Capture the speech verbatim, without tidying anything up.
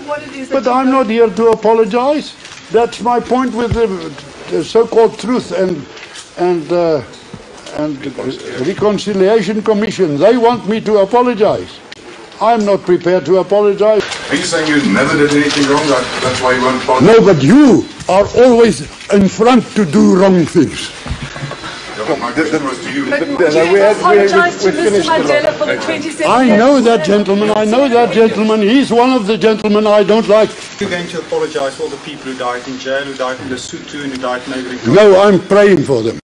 what it is that But I'm not here to apologise. That's my point with the, the so-called truth and and uh, and reconciliation. reconciliation commission. They want me to apologise. I'm not prepared to apologise. Are you saying you never did anything wrong? That, that's why you won't apologise? No, but you are always in front to do wrong things. Yeah, my question was to you. But But, would you ever apologise to Mister Mandela for the twenty-seven I years know of that gentleman. I know that gentleman. He's one of the gentlemen I don't like. You're going to apologise for all the people who died in jail, who died in Lesotho, and who died in neighbouring countries? No, I'm praying for them.